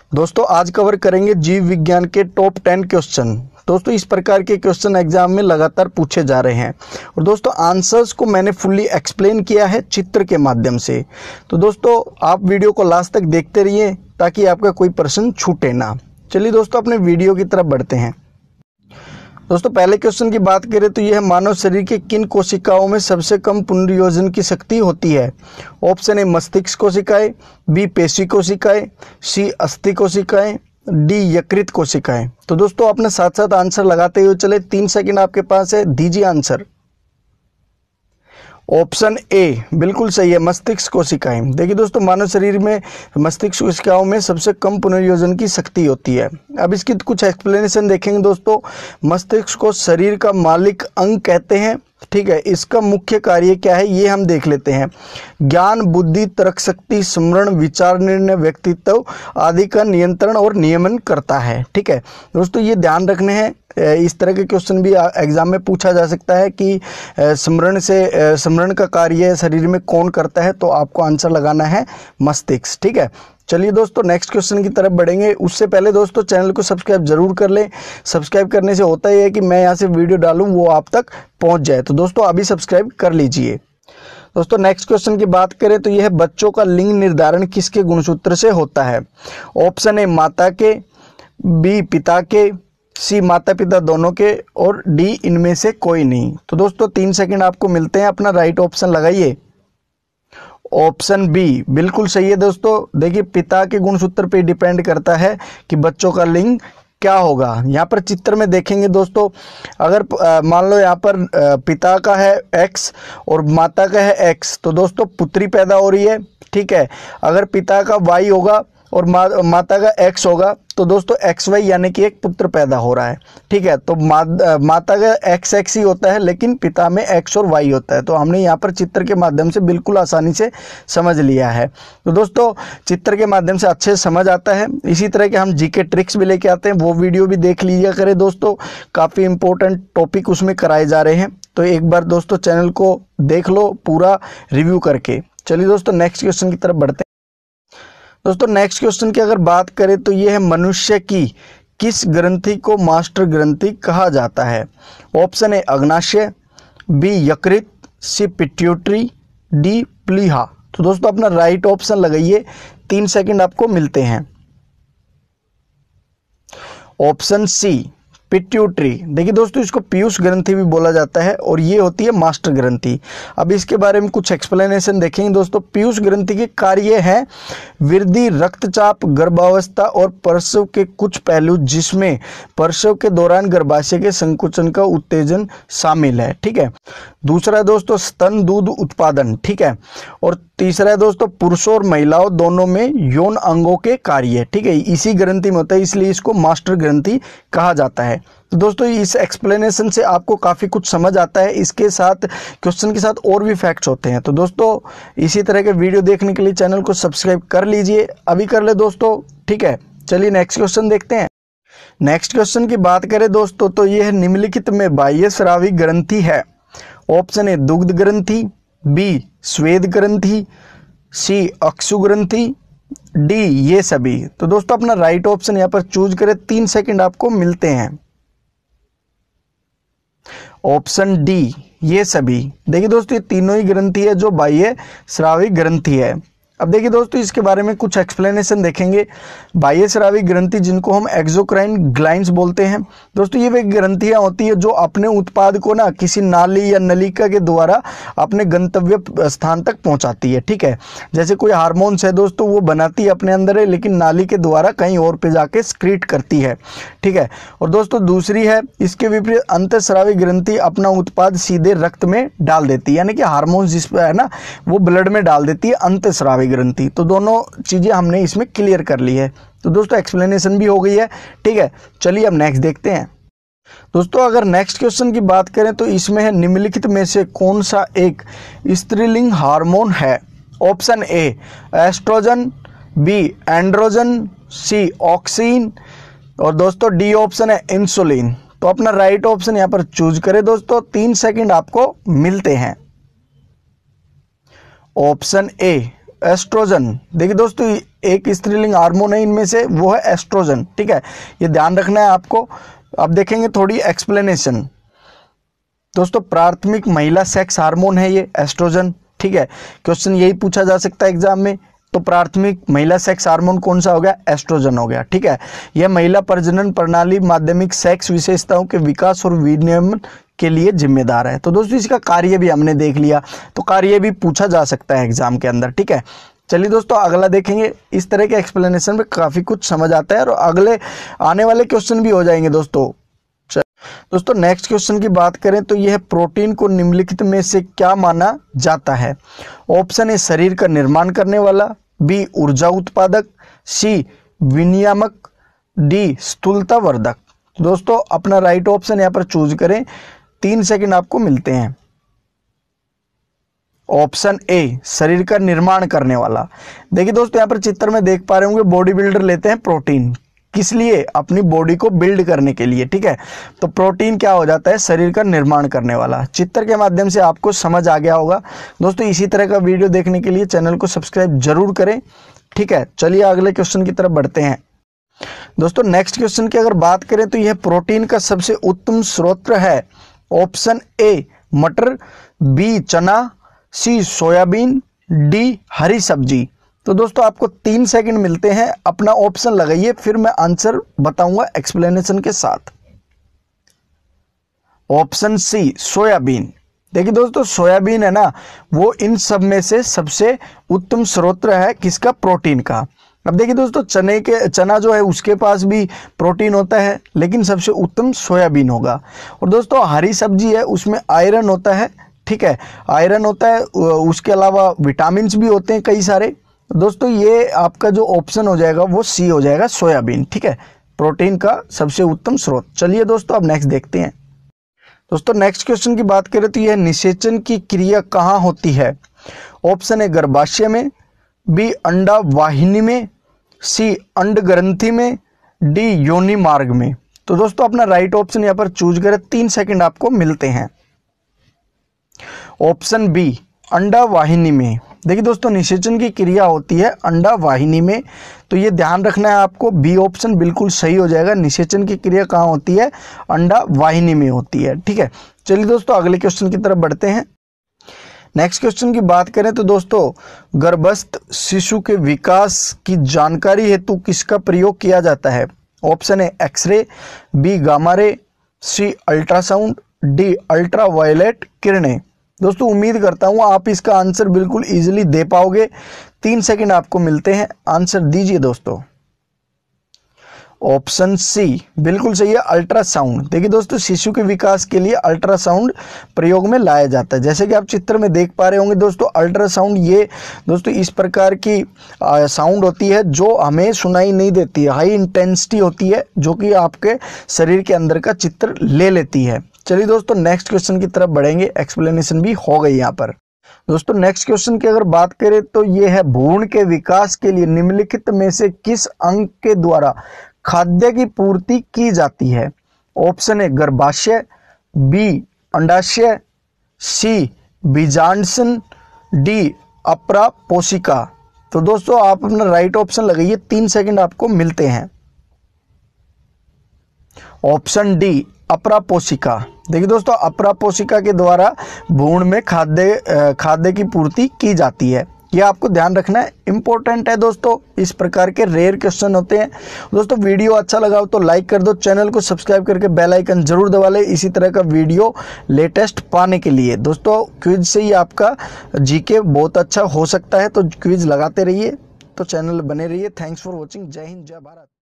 दोस्तों आज कवर करेंगे जीव विज्ञान के टॉप 10 क्वेश्चन। दोस्तों इस प्रकार के क्वेश्चन एग्जाम में लगातार पूछे जा रहे हैं और दोस्तों आंसर्स को मैंने फुल्ली एक्सप्लेन किया है चित्र के माध्यम से। तो दोस्तों आप वीडियो को लास्ट तक देखते रहिए ताकि आपका कोई प्रश्न छूटे ना। चलिए दोस्तों अपने वीडियो की तरफ बढ़ते हैं। दोस्तों पहले क्वेश्चन की बात करें तो यह मानव शरीर के किन कोशिकाओं में सबसे कम पुनर्योजन की शक्ति होती है। ऑप्शन ए मस्तिष्क कोशिकाएं, बी पेशी कोशिकाएं, सी अस्थि कोशिकाएं, डी यकृत कोशिकाएं। तो दोस्तों अपने साथ साथ आंसर लगाते हुए चले, 3 सेकंड आपके पास है, दीजिए आंसर। ऑप्शन ए बिल्कुल सही है, मस्तिष्क कोशिकाएं। देखिए दोस्तों मानव शरीर में मस्तिष्क कोशिकाओं में सबसे कम पुनर्योजन की शक्ति होती है। अब इसकी कुछ एक्सप्लेनेशन देखेंगे दोस्तों। मस्तिष्क को शरीर का मालिक अंग कहते हैं, ठीक है। इसका मुख्य कार्य क्या है ये हम देख लेते हैं। ज्ञान, बुद्धि, तर्क शक्ति, स्मरण, विचार, निर्णय, व्यक्तित्व आदि का नियंत्रण और नियमन करता है, ठीक है। दोस्तों ये ध्यान रखने हैं, इस तरह के क्वेश्चन भी एग्जाम में पूछा जा सकता है कि स्मरण का कार्य शरीर में कौन करता है, तो आपको आंसर लगाना है मस्तिष्क, ठीक है। चलिए दोस्तों नेक्स्ट क्वेश्चन की तरफ बढ़ेंगे। उससे पहले दोस्तों चैनल को सब्सक्राइब जरूर कर लें। सब्सक्राइब करने से होता ही है कि मैं यहाँ से वीडियो डालूँ वो आप तक पहुँच जाए। तो दोस्तों अभी सब्सक्राइब कर लीजिए। दोस्तों नेक्स्ट क्वेश्चन की बात करें तो यह बच्चों का लिंग निर्धारण किसके गुणसूत्र से होता है। ऑप्शन ए माता के, बी पिता के, सी माता पिता दोनों के और डी इनमें से कोई नहीं। तो दोस्तों 3 सेकंड आपको मिलते हैं, अपना राइट ऑप्शन लगाइए। ऑप्शन बी बिल्कुल सही है दोस्तों। देखिए पिता के गुणसूत्र पे डिपेंड करता है कि बच्चों का लिंग क्या होगा। यहाँ पर चित्र में देखेंगे दोस्तों, अगर मान लो यहाँ पर पिता का है X और माता का है X, तो दोस्तों पुत्री पैदा हो रही है, ठीक है। अगर पिता का Y होगा और माता का X होगा तो दोस्तों XY यानी कि एक पुत्र पैदा हो रहा है, ठीक है। तो माता का XX ही होता है लेकिन पिता में X और Y होता है। तो हमने यहाँ पर चित्र के माध्यम से बिल्कुल आसानी से समझ लिया है। तो दोस्तों चित्र के माध्यम से अच्छे से समझ आता है। इसी तरह के हम जीके ट्रिक्स भी लेके आते हैं, वो वीडियो भी देख लीजिए करें दोस्तों, काफ़ी इंपॉर्टेंट टॉपिक उसमें कराए जा रहे हैं। तो एक बार दोस्तों चैनल को देख लो पूरा रिव्यू करके। चलिए दोस्तों नेक्स्ट क्वेश्चन की तरफ बढ़ते हैं। दोस्तों नेक्स्ट क्वेश्चन की अगर बात करें तो यह है मनुष्य की किस ग्रंथि को मास्टर ग्रंथि कहा जाता है। ऑप्शन ए अग्नाशय, बी यकृत, सी पिट्यूटरी, डी प्लीहा। तो दोस्तों अपना राइट ऑप्शन लगाइए, 3 सेकंड आपको मिलते हैं। Option C pituitary. देखिए दोस्तों इसको पीयूष ग्रंथि भी बोला जाता है और ये होती है मास्टर ग्रंथि। अब इसके बारे में कुछ एक्सप्लेनेशन देखेंगे दोस्तों। पीयूष ग्रंथि के कार्य है वृद्धि, रक्तचाप, गर्भावस्था और प्रसव के कुछ पहलू जिसमें प्रसव के दौरान गर्भाशय के संकुचन का उत्तेजन शामिल है, ठीक है। दूसरा है दोस्तों स्तन दूध उत्पादन, ठीक है। और तीसरा है दोस्तों पुरुषों और महिलाओं दोनों में यौन अंगों के कार्य, ठीक है। इसी ग्रंथि में होता है, इसलिए इसको मास्टर ग्रंथि कहा जाता है। तो दोस्तों इस एक्सप्लेनेशन से आपको काफ़ी कुछ समझ आता है। इसके साथ क्वेश्चन के साथ और भी फैक्ट्स होते हैं। तो दोस्तों इसी तरह के वीडियो देखने के लिए चैनल को सब्सक्राइब कर लीजिए, अभी कर ले दोस्तों, ठीक है। चलिए नेक्स्ट क्वेश्चन देखते हैं। नेक्स्ट क्वेश्चन की बात करें दोस्तों तो यह निम्नलिखित में बाह्य स्रावी ग्रंथि है। ऑप्शन ए दुग्ध ग्रंथि, बी स्वेद ग्रंथि, सी अक्षु ग्रंथि, डी ये सभी। तो दोस्तों अपना राइट ऑप्शन यहाँ पर चूज करें, 3 सेकंड आपको मिलते हैं। ऑप्शन डी ये सभी। देखिए दोस्तों ये तीनों ही ग्रंथि है जो बाह्य स्रावी ग्रंथि है। अब देखिए दोस्तों इसके बारे में कुछ एक्सप्लेनेशन देखेंगे। बाह्य स्रावी ग्रंथि जिनको हम एक्सोक्राइन ग्लैंड्स बोलते हैं दोस्तों, ये वे ग्रंथियां होती है जो अपने उत्पाद को ना किसी नाली या नलिका के द्वारा अपने गंतव्य स्थान तक पहुंचाती है, ठीक है। जैसे कोई हार्मोन्स है दोस्तों वो बनाती है अपने अंदर है लेकिन नाली के द्वारा कहीं और पे जाके स्क्रीट करती है, ठीक है। और दोस्तों दूसरी है इसके विपरीत अंतःस्रावी ग्रंथि अपना उत्पाद सीधे रक्त में डाल देती है, यानी कि हार्मोन्स जिस पर है ना वो ब्लड में डाल देती है अंतःस्रावी ग्रंथि। तो दोनों चीजें हमने इसमें क्लियर कर ली है। तो दोस्तों एक्सप्लेनेशन भी हो गई है, ठीक है। चलिए अब नेक्स्ट देखते हैं। दोस्तों अगर नेक्स्ट क्वेश्चन की बात करें तो इसमें है निम्नलिखित में से कौन सा एक स्त्रीलिंग हार्मोन है। Option A estrogen, B androgen, C auxin और दोस्तों डी ऑप्शन है इंसुलिन। तो अपना राइट ऑप्शन यहां पर चूज करें दोस्तों, 3 सेकंड आपको मिलते हैं। Option A estrogen. देखिए दोस्तों, एक स्त्रीलिंग हार्मोन है इनमें से, वो है एस्ट्रोजन। ठीक है, ये ध्यान रखना है आपको। अब देखेंगे थोड़ी एक्सप्लेनेशन। दोस्तों, प्राथमिक महिला सेक्स हार्मोन है ये एस्ट्रोजन। ठीक है, क्वेश्चन यही पूछा जा सकता है एग्जाम में। तो प्राथमिक महिला सेक्स हार्मोन कौन सा हो गया? एस्ट्रोजन हो गया। ठीक है, यह महिला प्रजनन प्रणाली माध्यमिक सेक्स विशेषताओं के विकास और विनियमन के लिए जिम्मेदार है। तो दोस्तों, इसका कार्य भी हमने देख लिया, तो कार्य भी पूछा जा सकता है एग्जाम के अंदर। ठीक है, चलिए दोस्तों अगला देखेंगे। इस तरह के एक्सप्लेनेशन में काफ़ी कुछ समझ आता है और अगले आने वाले क्वेश्चन भी हो जाएंगे दोस्तों। दोस्तों, नेक्स्ट क्वेश्चन की बात करें तो यह प्रोटीन को निम्नलिखित में से क्या माना जाता है? ऑप्शन ए शरीर का निर्माण करने वाला, बी ऊर्जा उत्पादक, सी विनियामक, डी स्थूलता वर्धक। दोस्तों, अपना राइट ऑप्शन यहां पर चूज करें। 3 सेकंड आपको मिलते हैं। ऑप्शन ए शरीर का निर्माण करने वाला। देखिए दोस्तों, यहाँ पर चित्र में देख पा रहे होंगे, बॉडी बिल्डर लेते हैं प्रोटीन, किस लिए? अपनी बॉडी को बिल्ड करने के लिए। ठीक है, तो प्रोटीन क्या हो जाता है? शरीर का निर्माण करने वाला। चित्र के माध्यम से आपको समझ आ गया होगा दोस्तों। इसी तरह का वीडियो देखने के लिए चैनल को सब्सक्राइब जरूर करें। ठीक है, चलिए अगले क्वेश्चन की तरफ बढ़ते हैं। दोस्तों, नेक्स्ट क्वेश्चन की अगर बात करें तो यह प्रोटीन का सबसे उत्तम स्रोत है। ऑप्शन ए मटर, बी चना, सी सोयाबीन, डी हरी सब्जी। तो दोस्तों, आपको 3 सेकंड मिलते हैं, अपना ऑप्शन लगाइए, फिर मैं आंसर बताऊंगा एक्सप्लेनेशन के साथ। Option C soyabean. देखिए दोस्तों, सोयाबीन है ना, वो इन सब में से सबसे उत्तम स्रोत है किसका? प्रोटीन का। अब देखिए दोस्तों, चना जो है उसके पास भी प्रोटीन होता है, लेकिन सबसे उत्तम सोयाबीन होगा। और दोस्तों, हरी सब्जी है, उसमें आयरन होता है। ठीक है, आयरन होता है, उसके अलावा विटामिन भी होते हैं कई सारे। दोस्तों, ये आपका जो ऑप्शन हो जाएगा वो सी हो जाएगा, सोयाबीन। ठीक है, प्रोटीन का सबसे उत्तम स्रोत। चलिए दोस्तों, अब नेक्स्ट देखते हैं। दोस्तों, नेक्स्ट क्वेश्चन की बात करें तो यह निषेचन की क्रिया कहाँ होती है? ऑप्शन ए गर्भाशय में, बी अंडा वाहिनी में, सी अंड ग्रंथि में, डी योनि मार्ग में। तो दोस्तों, अपना राइट ऑप्शन यहाँ पर चूज करें। 3 सेकंड आपको मिलते हैं। ऑप्शन बी अंडा वाहिनी में। देखिए दोस्तों, निषेचन की क्रिया होती है अंडा वाहिनी में, तो ये ध्यान रखना है आपको। बी ऑप्शन बिल्कुल सही हो जाएगा। निषेचन की क्रिया कहाँ होती है? अंडा वाहिनी में होती है। ठीक है, चलिए दोस्तों अगले क्वेश्चन की तरफ बढ़ते हैं। नेक्स्ट क्वेश्चन की बात करें तो दोस्तों, गर्भस्थ शिशु के विकास की जानकारी हेतु किसका प्रयोग किया जाता है? Option A x ray, B gamma ray, C ultrasound, D ultraviolet किरणें। दोस्तों, उम्मीद करता हूं आप इसका आंसर बिल्कुल इजीली दे पाओगे। 3 सेकंड आपको मिलते हैं, आंसर दीजिए दोस्तों। ऑप्शन सी बिल्कुल सही है, अल्ट्रासाउंड। देखिए दोस्तों, शिशु के विकास के लिए अल्ट्रासाउंड प्रयोग में लाया जाता है। जैसे कि आप चित्र में देख पा रहे होंगे दोस्तों, अल्ट्रासाउंड ये दोस्तों इस प्रकार की साउंड होती है जो हमें सुनाई नहीं देती है, हाई इंटेंसिटी होती है, जो कि आपके शरीर के अंदर का चित्र ले लेती है। चलिए दोस्तों, नेक्स्ट क्वेश्चन की तरफ बढ़ेंगे। एक्सप्लेनेशन भी हो गई यहाँ पर। दोस्तों, नेक्स्ट क्वेश्चन की अगर बात करें तो ये है, भ्रूण के विकास के लिए निम्नलिखित में से किस अंग के द्वारा खाद्य की पूर्ति की जाती है? ऑप्शन ए गर्भाशय, बी अंडाशय, सी बीजांडसन, डी अपरा पोशिका। तो दोस्तों, आप अपना राइट ऑप्शन लगाइए। 3 सेकंड आपको मिलते हैं। ऑप्शन डी अपरा पोशिका। देखिए दोस्तों, अपरा पोशिका के द्वारा भ्रूण में खाद्य की पूर्ति की जाती है। यह आपको ध्यान रखना है, इंपॉर्टेंट है दोस्तों। इस प्रकार के रेयर क्वेश्चन होते हैं। दोस्तों, वीडियो अच्छा लगा हो तो लाइक कर दो, चैनल को सब्सक्राइब करके बेल आइकन जरूर दबा ले इसी तरह का वीडियो लेटेस्ट पाने के लिए। दोस्तों, क्विज से ही आपका जीके बहुत अच्छा हो सकता है, तो क्विज लगाते रहिए, तो चैनल बने रहिए। Thanks for watching. जय हिंद, जय भारत।